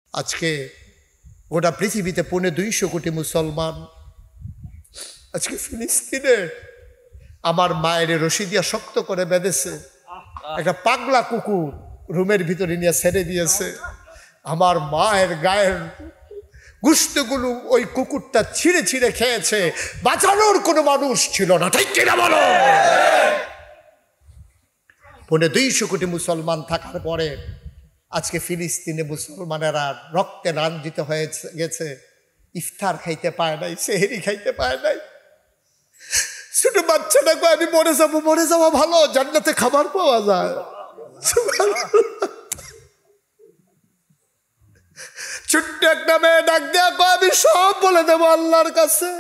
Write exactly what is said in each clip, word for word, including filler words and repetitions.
আজকে গোটা পৃথিবীতে পৌনে দুইশো কোটি মুসলমান। আজকে ফিলিস্তিনে আমার মায়ের রশি দিয়া শক্ত করে বেঁধেছে, একটা পাগলা কুকুর রুমের ভিতরে নিয়ে ছেড়ে দিয়েছে। আমার মায়ের গায়ের গুস্তগুলো ওই কুকুরটা ছিঁড়ে ছিঁড়ে খেয়েছে, বাঁচানোর কোনো মানুষ ছিল না, ঠিক কিনা বলো? পৌনে দুইশো কোটি মুসলমান থাকার পরে আজকে ফিলিস্তিনে মুসলমানেরা রক্তে রঞ্জিত হয়ে গেছে। ইফতার খাইতে পায় নাই, সেহরি খাইতে পায় নাই। ছোট বাচ্চাটা কয় আমি মরে যাবো, মরে যাওয়া ভালো, জান্নাতে খাবার পাওয়া যায়। ছোট্ট একটা মেয়ে ডাক দেয়া কয় আমি সব বলে দেবো আল্লাহর কাছে,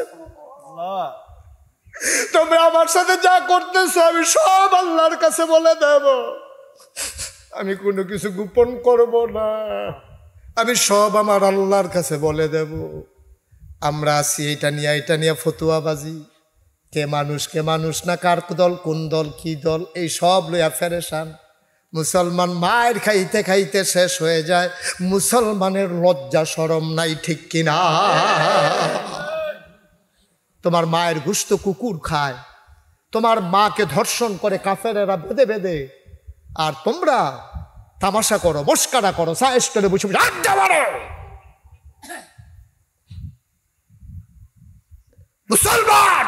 তোমরা আমার সাথে যা করতেছো আমি সব আল্লাহর কাছে বলে দেব, আমি কোনো কিছু গোপন করব না, আমি সব আমার আল্লাহর কাছে বলে দেব। আমরা আছি এটা নিয়ে এটা নিয়ে ফতুয়াবাজি, কে মানুষ কে মানুষ না, কার দল কোন দল কি দল, এই সব লইয়া ফেরেশান। মুসলমান মায়ের খাইতে খাইতে শেষ হয়ে যায়, মুসলমানের লজ্জা শরম নাই, ঠিক কিনা? তোমার মায়ের গোশত কুকুর খায়, তোমার মাকে ধর্ষণ করে কাফেরেরা বেঁধে বেঁধে, আর তোমরা তামাশা করো, মস্কারা করো, সায়েস করে বসে বসে আড্ডা মারো। মুসলমান,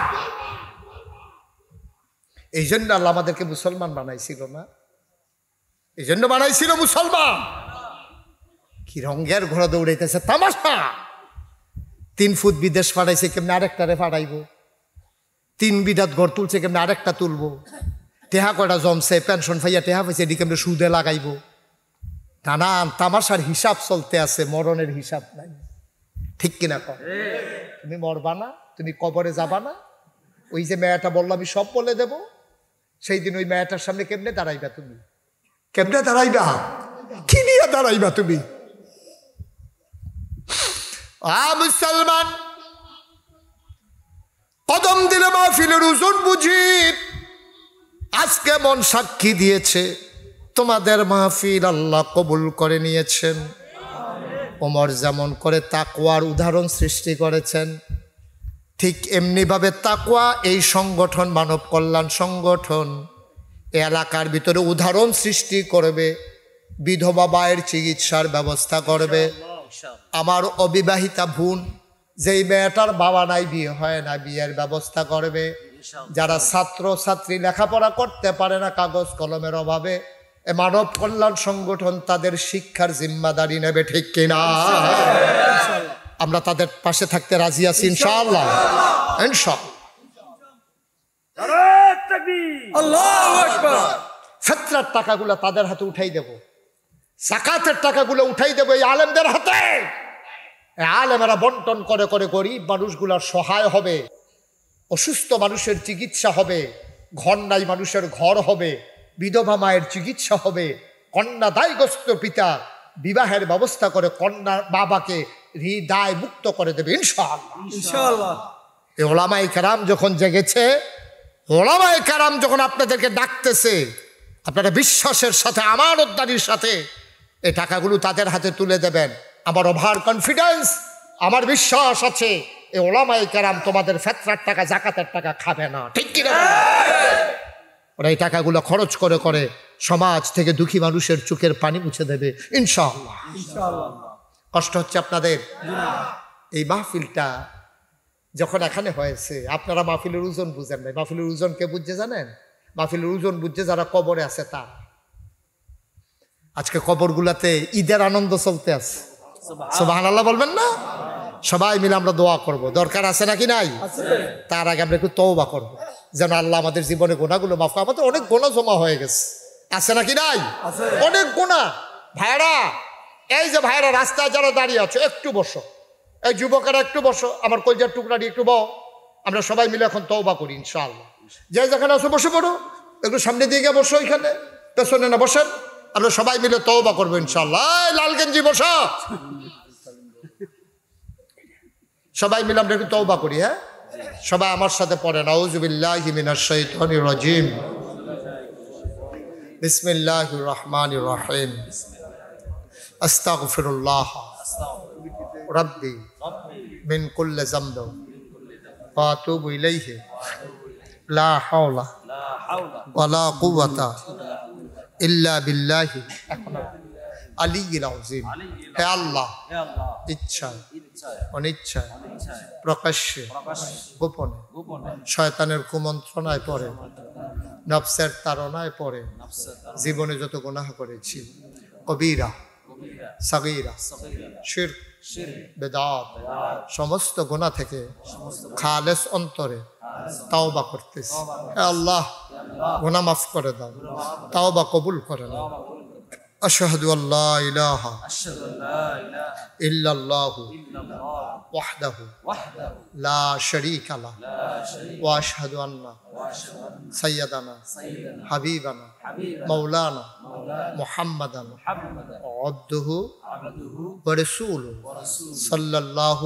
এই জন্য আল্লাহ আমাদেরকে মুসলমান বানাইছিল না? এই জন্য বানাইছিল মুসলমান। কি রঙের ঘোড়া দৌড়াইতেছে, তামাশা। তিন ফুট বিদেশ ফাড়াইছে, কেমনি আরেকটারে ফাড়াইব? তিন বিঘাত ঘর তুলছে, কেমনি আরেকটা তুলবো? টেহা কয়টা জমছে, পেনশন ফাইয়া টেহা পাইছে, এটি কেমনি সুদে লাগাইব? নানান তামাশার হিসাব চলতে আছে, মরণের হিসাব নাই, ঠিক কিনা কর? তুমি মরবা না, তুমি কবরে যাবা না। ওই যে মেয়েটা বললো আমি সব বলে দেব, সেই দিন ওই মেয়েটার সামনে কেমনে দাঁড়াইবা তুমি? কেমনে দাঁড়াইবা? কি নিয়ে দাঁড়াইবা তুমি? আ মুসলমান, কদম দিলে মাহফিলের ওজন বুঝি। আজকে মন সাক্ষী দিয়েছে তোমাদের মাহফিল আল্লাহ কবুল করে নিয়েছেন। ওমর যেমন করে তাকওয়ার উদাহরণ সৃষ্টি করেছেন, ঠিক এমনিভাবে তাকওয়া এই সংগঠন, মানব কল্যাণ সংগঠন এলাকার ভিতরে উদাহরণ সৃষ্টি করবে, বিধবা মায়ের চিকিৎসার ব্যবস্থা করবে। আমার অবিবাহিতা বোন, যেই মেয়েটার বাবা নাই, বিয়ে হয় না, বিয়ের ব্যবস্থা করবে। যারা ছাত্র ছাত্রী লেখাপড়া করতে পারে না কাগজ কলমের অভাবে, এ মানব কল্যাণ সংগঠন তাদের শিক্ষার জিম্মাদারি নেবে, ঠিক কিনা? আমরা তাদের পাশে থাকতে রাজি আছি ইনশাআল্লাহ। ফিতরার টাকাগুলো তাদের হাতে উঠাই দেব, যাকাতের টাকাগুলো উঠাই দেব এই আলেমদের হাতে। আলেমেরা বন্টন করে করে গরিব মানুষগুলার সহায় হবে, অসুস্থ মানুষের চিকিৎসা হবে, ঘর নাই মানুষের ঘর হবে, বিধবা মায়ের চিকিৎসা হবে, কন্যা দায়গ্রস্ত পিতা বিবাহের ব্যবস্থা করে কন্যা বাবাকে হৃদয় মুক্ত করে দেবে ইনশাআল্লাহ। ইনশাআল্লাহ। এই ওলামায়ে কেরাম যখন জেগেছে, ওলামায়ে কেরাম যখন আপনাদেরকে ডাকতেছে, আপনারা বিশ্বাসের সাথে, আমানতদারির সাথে এই টাকাগুলো তাদের হাতে তুলে দেবেন। আমার ওভার কনফিডেন্স, আমার বিশ্বাস আছে এই ওলামায়ে কেরাম তোমাদের ফিতরার টাকা, যাকাতের টাকা খাবে না, ঠিক কি না? ওরা এই টাকাগুলো খরচ করে করে সমাজ থেকে দুঃখী মানুষের চোখের পানি মুছে দেবে ইনশাআল্লাহ। ইনশাআল্লাহ। কষ্ট হচ্ছে আপনাদের? এই মাহফিলটা যখন এখানে হয়েছে, আপনারা মাহফিলের ওজন বুঝেন নাই। মাহফিলের ওজন কে বুঝছে জানেন? মাহফিলের ওজন বুঝছে যারা কবরে আছে তার। আজকে কবরগুলাতে ঈদের আনন্দ চলতে আছে, সুবহানাল্লাহ বলবেন না? সবাই মিলে আমরা দোয়া করব, দরকার আছে নাকি নাই? তার আগে আমরা একটু তওবা করব, যেন আল্লাহ আমাদের জীবনে গুনাহগুলো মাফ করে। আমাদের অনেক গুনাহ জমা হয়ে গেছে, আছে নাকি নাই? অনেক গুনাহ। ভাইরা, এই যে ভাইরা রাস্তায় যারা দাঁড়িয়ে আছো, একটু বসো। এই যুবকেরা একটু বসো, আমার কলজার টুকরাটি একটু বও। আমরা সবাই মিলে এখন তওবা করি ইনশাআল্লাহ। যে যেখানে আছো বসে পড়ো, একটু সামনে দিয়ে গিয়ে বসো, ওইখানে পেছনে না বসেন। আমরা সবাই মিলে তওবা করবো ইনশাআল্লাহ। লাল গেঞ্জি বসো, সবাই মিলে আমরা একটু তওবা করি। হ্যাঁ, সবাই আমার সাথে পড়েন, আউযু বিল্লাহি মিনাশ শাইতানির রাজিম, বিসমিল্লাহির রহমানির রহিম, আস্তাগফিরুল্লাহ রাব্বি মিন কুল্লি যামব ওয়া আতুবু ইলাইহি লা হাওলা ওয়ালা কুওয়াতা ইল্লা বিল্লাহি আলিয়্যিল আযীম। হে আল্লাহ, ইচ্ছায় অনিচ্ছায় প্রকাশ্যে গোপনে শয়তানের কুমন্ত্রণায় পড়ে, নফসের তাড়নায় পড়ে জীবনে যত গুনাহ করেছি, কবিরা সাগীরা শিরক বেদাত সমস্ত গুনাহ থেকে খালেস অন্তরে তাওবা করতেছি। হে আল্লাহ, গুনাহ মাফ করে দাও, তাওবা কবুল করে নাও। আশহাদু আল্লা ইলাহা ইল্লাল্লাহু ওয়াহদাহু লা শারীকা লাহু ওয়া আশহাদু আন্না সাইয়্যিদানা হাবিবানা মাওলানা মুহাম্মাদান আবদুহু ওয়া রাসূলুহু সাল্লাল্লাহু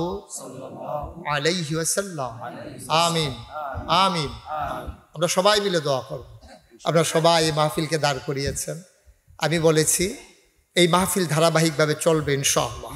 আলাইহি ওয়াসাল্লাম। আমিন আমিন। আমরা সবাই মিলে দোয়া করব। আপনারা সবাই এই মাহফিলকে দাঁড় করিয়েছেন। আমি বলেছি এই মাহফিল ধারাবাহিকভাবে চলবে ইনশাআল্লাহ।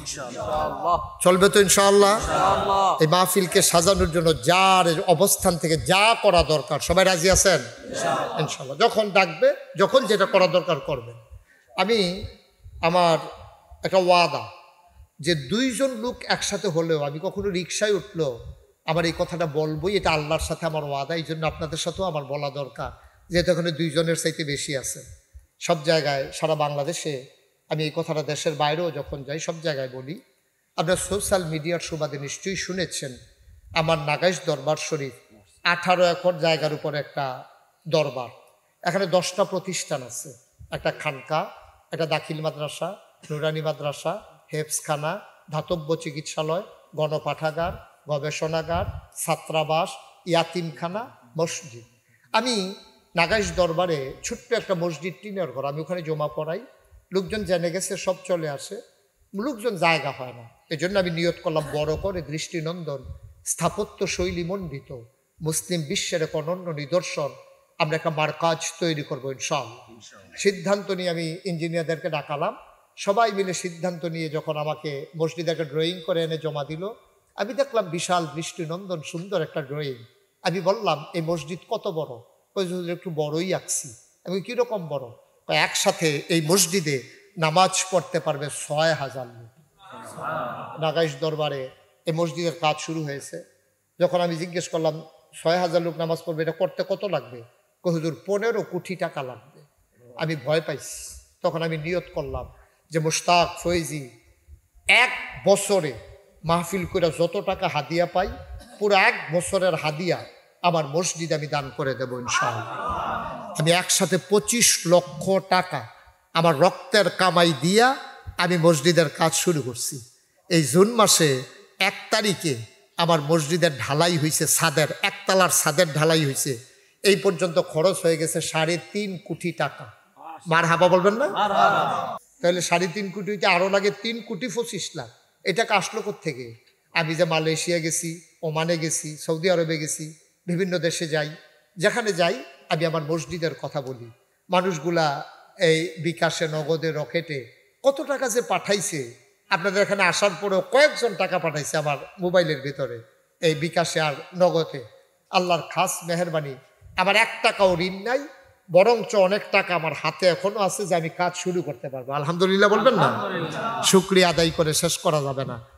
চলবে তো ইনশাআল্লাহ। এই মাহফিলকে সাজানোর জন্য যার অবস্থান থেকে যা করা দরকার সবাই রাজি আছেন ইনশাআল্লাহ। যখন ডাকবে, যখন যেটা করা দরকার করবেন। আমি আমার একটা ওয়াদা যে দুইজন লোক একসাথে হলেও আমি কখনো রিক্সায় উঠলো আমার এই কথাটা বলবোই, এটা আল্লাহর সাথে আমার ওয়াদা। এই জন্য আপনাদের সাথেও আমার বলা দরকার, যেহেতু এখানে দুইজনের চাইতে বেশি আছে। সব জায়গায় সারা বাংলাদেশে আমি এই কথাটা দেশের বাইরেও যখন যাই সব জায়গায় বলি। আপনারা সোশ্যাল মিডিয়ার সুবাদে নিশ্চয়ই শুনেছেন আমার নাগাইশ দরবার শরীফ আঠারো একর জায়গার উপর একটা দরবার। এখানে দশটা প্রতিষ্ঠান আছে, একটা খানকা, একটা দাখিল মাদ্রাসা, নুরানি মাদ্রাসা, হেফসখানা, ধাতব্য চিকিৎসালয়, গণপাঠাগার, গবেষণাগার, ছাত্রাবাস, ইয়াতিমখানা, মসজিদ। আমি নাগাইশ দরবারে ছোট্ট একটা মসজিদ, টিনের ঘর, আমি ওখানে জমা পড়াই। লোকজন জেনে গেছে, সব চলে আসে, লোকজন জায়গা হয় না। এই জন্য আমি নিয়ত করলাম বড় করে দৃষ্টিনন্দন স্থাপত্য শৈলী মণ্ডিত মুসলিম বিশ্বের এক অনন্য নিদর্শন আমরা একটা মারকাজ তৈরি করবো ইনশাআল্লাহ। সিদ্ধান্ত নিয়ে আমি ইঞ্জিনিয়ারদেরকে ডাকালাম। সবাই মিলে সিদ্ধান্ত নিয়ে যখন আমাকে মসজিদে একটা ড্রয়িং করে এনে জমা দিল, আমি দেখলাম বিশাল দৃষ্টিনন্দন সুন্দর একটা ড্রয়িং। আমি বললাম এই মসজিদ কত বড়? একটু বড়ই আঁকছি। আমি কীরকম বড়? একসাথে এই মসজিদে নামাজ পড়তে পারবে ছয় হাজার লোক। নাগাইশ দরবারে এই মসজিদের কাজ শুরু হয়েছে। যখন আমি জিজ্ঞেস করলাম ছয় হাজার লোক নামাজ পড়বে, এটা করতে কত লাগবে? হুজুর পনেরো কোটি টাকা লাগবে। আমি ভয় পাইছি। তখন আমি নিয়ত করলাম যে মুশতাক ফয়েজি এক বছরে মাহফিল করে যত টাকা হাদিয়া পাই, পুরো এক বছরের হাদিয়া আমার মসজিদে আমি দান করে দেবো ইনশাআল্লাহ। আমি একসাথে পঁচিশ লক্ষ টাকা আমার রক্তের কামাই দিয়া আমি মসজিদের কাজ শুরু করছি। এই জুন মাসে এক তারিখে আমার মসজিদের ঢালাই হয়েছে, ছাদের একতলার ছাদের ঢালাই হয়েছে। এই পর্যন্ত খরচ হয়ে গেছে সাড়ে তিন কোটি টাকা। মার হাবা বলবেন না? তাহলে সাড়ে তিন কোটি হইতে আরও লাগে তিন কোটি পঁচিশ লাখ। এটাকে আসলো কোত্থেকে? আমি যে মালয়েশিয়া গেছি, ওমানে গেছি, সৌদি আরবে গেছি, বিভিন্ন দেশে যাই, যেখানে যাই আমি আমার মসজিদের কথা বলি। মানুষগুলা এই বিকাশে, নগদে, রকেটে কত টাকা যে পাঠাইছে। আপনাদের এখানে আসার পরেও কয়েকজন টাকা পাঠাইছে আমার মোবাইলের ভিতরে, এই বিকাশে আর নগদে। আল্লাহর খাস মেহেরবানি, আমার এক টাকাও ঋণ নাই, বরঞ্চ অনেক টাকা আমার হাতে এখনো আছে যে আমি কাজ শুরু করতে পারবো। আলহামদুলিল্লাহ বলবেন না? শুকরিয়া আদায় করে শেষ করা যাবে না।